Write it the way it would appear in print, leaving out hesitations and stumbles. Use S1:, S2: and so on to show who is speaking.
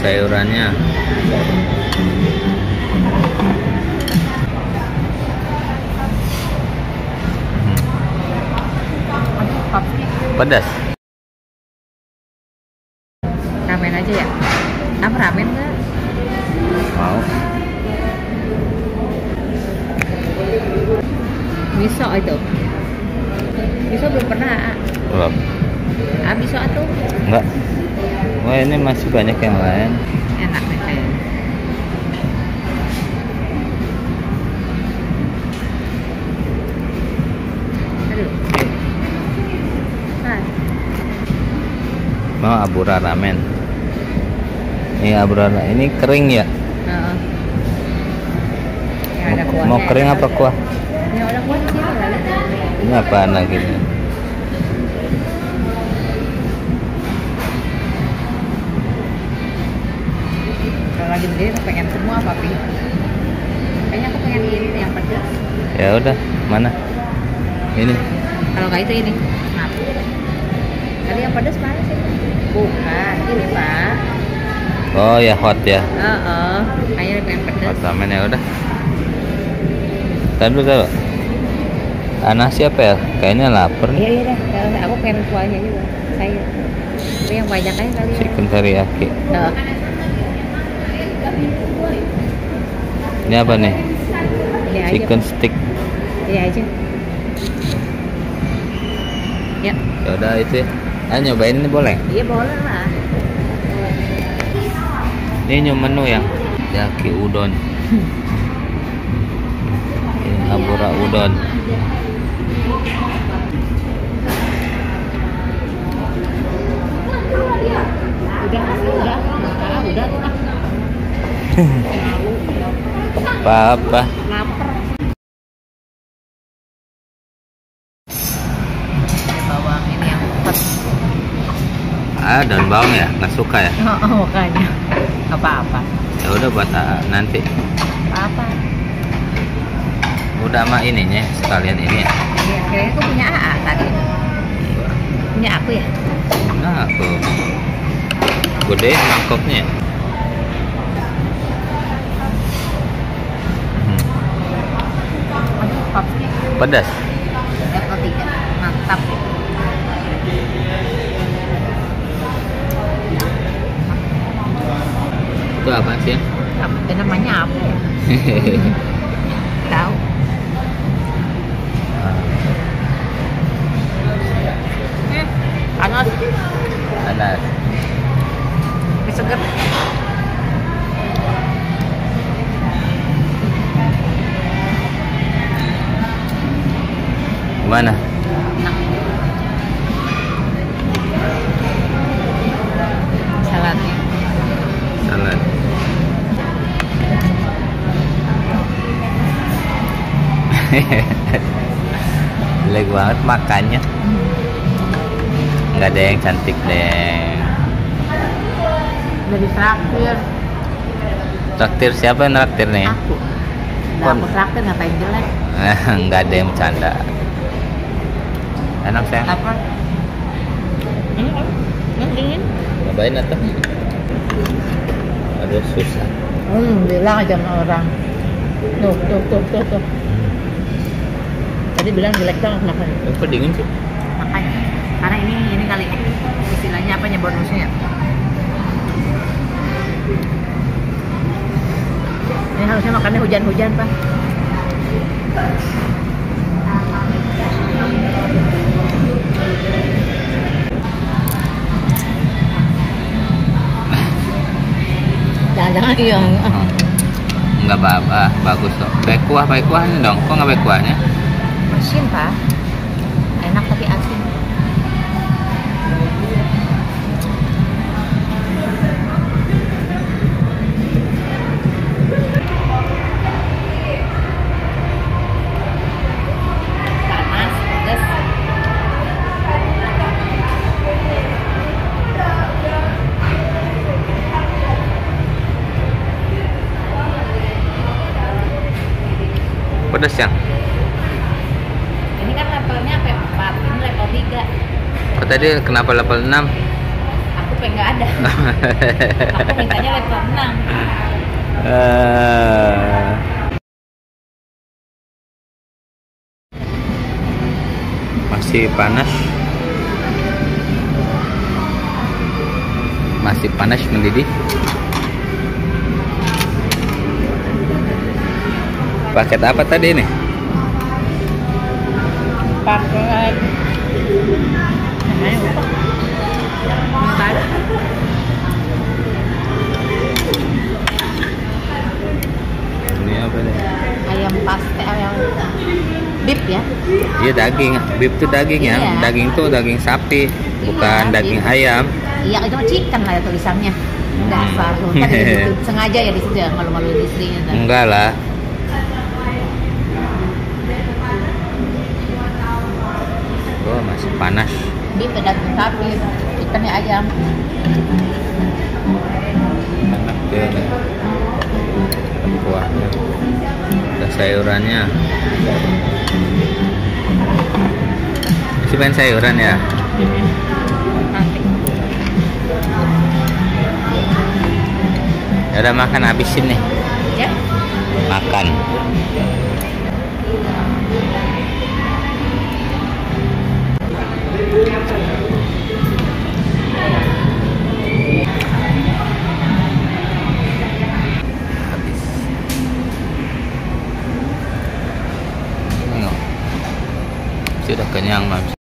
S1: sayurannya. Pedas.
S2: Ramen aja ya? Apa ramen nggak?
S1: Mau.
S2: Miso itu. Miso belum pernah.
S1: Belum.
S2: Miso tuh?
S1: Enggak. Wah, ini masih banyak yang lain.
S2: Enak nih kayaknya. Aduh. Nah.
S1: Mau abura ramen. Ini abura, ini kering ya?
S2: Yang ada kuahnya.
S1: Mau kering apa kuah?
S2: Yang ada kuah di sini nggak ada.
S1: Ini apaan lagi nih?
S2: Kalau lagi berdiri aku pengen semua papi. Kayaknya aku pengen ini yang pedas.
S1: Ya udah, mana? Ini.
S2: Kalau nggak itu ini. Maaf. Tadi yang pedas mana sih? Bukan, ini Pak.
S1: Oh ya, hot ya.
S2: Kayaknya pengen pedas.
S1: Hot ramen ya udah. Tadi dulu. Nasi apa ya? Kayaknya lapar nih.
S2: Iya dah. Kalau aku pengen kuahnya juga. Saya. Tapi yang banyak aja kali ya.
S1: Chicken teriyaki. Ini apa nih?
S2: Ini aja,
S1: Chicken
S2: Pak.
S1: stick.
S2: Iya aja. Ya.
S1: Ya udah itu ya. Nyobain ini boleh?
S2: Iya boleh lah.
S1: Ini menu yang yaki udon. Ini abura udon.
S2: Udah.
S1: Apa?
S2: Lapar. Bawang ini yang pedas.
S1: Daun bawang ya? Nggak suka ya?
S2: Makanya. Apa-apa.
S1: Ya udah buat nanti.
S2: Apa?
S1: Udah sama ininya sekalian ini ya.
S2: Iya, kayaknya aku punya AA tadi. Punya aku ya?
S1: Nah, aku gede mangkoknya.
S2: Aduh, popsnya.
S1: Pedas.
S2: Level 3. Mantap.
S1: Itu apa sih ya?
S2: Namanya apa ya? Tahu. Panas.
S1: Panas.
S2: Ini seger.
S1: Gimana?
S2: Saladnya.
S1: Salad. Jelek banget makannya. Nggak ada yang cantik deh.
S2: Udah ditraktir.
S1: Traktir siapa yang traktir nih?
S2: Aku. Udah aku traktir ngapain jelek?
S1: Nggak ada yang bercanda. Enak sayang.
S2: Apa? Ini kan? Yang dingin?
S1: Cobain atau? Aduh susah.
S2: Bilang aja sama orang. Tuh. Tadi bilang jelek banget makan.
S1: Kok dingin sih?
S2: Makanya. Karena ini kali istilahnya apa ya, bonusnya ya. Ini harusnya makannya hujan-hujan, Pak. Jangan-jangan iya.
S1: Nggak apa-apa, bagus kok. Pakai kuahnya dong. Kok nggak pakai kuahnya?
S2: Asin, Pak. Enak tapi asin. Panas, pedas.
S1: Pedas ya?
S2: Ini kan levelnya sampai 4, ini level 3.
S1: Oh tadi kenapa level 6?
S2: Aku gope nggak ada. Aku mintanya level 6.
S1: Masih panas. Masih panas mendidih. Paket apa tadi nih?
S2: Paket namanya lupa. Bentar.
S1: Ini apa nih?
S2: Ayam pastel, ayam beef ya.
S1: Iya daging, beef tuh daging ya.
S2: Iya.
S1: Daging tuh daging sapi, bukan
S2: Iya,
S1: daging
S2: beef.
S1: ayam.
S2: Iya itu mah chicken lah ya tulisannya. Dasar lu. Kan gitu. Sengaja ya di situ ya malu-maluin istrinya. Kan?
S1: Enggak lah. Oh, masih panas.
S2: Beef daging sapi, chickennya ayam.
S1: Enak deh. Kuahnya. Ada sayurannya. Masih main sayuran ya?
S2: Nanti.
S1: Ya udah makan habisin nih.
S2: Ya.
S1: Makan. Habis. Sudah kenyang, Mams.